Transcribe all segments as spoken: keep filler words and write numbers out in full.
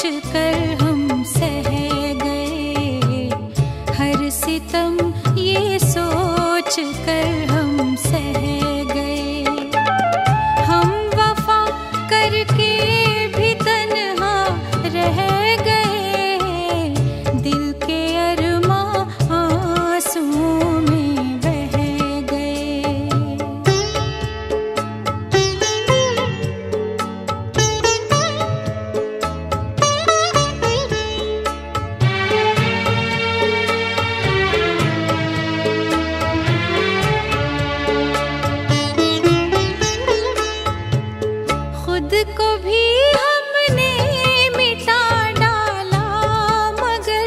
कर हम सह गए, हर सितम ये सोच कर हम सह गए। हम वफा करके भी तन्हा रह गए, दिल के अरमां आंसुओं में बह गए। खुद को भी हमने मिटा डाला, मगर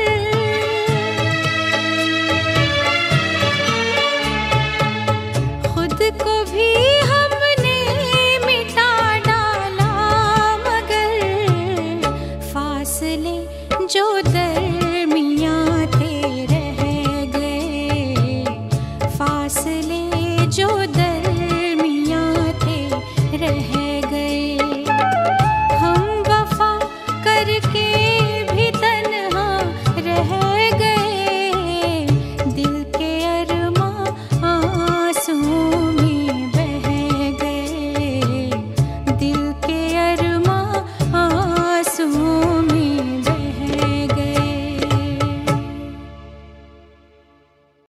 खुद को भी हमने मिटा डाला, मगर फासले जो दरमियां थे रह गए, फासले जो दरमियां थे रह गए। हम वफा करके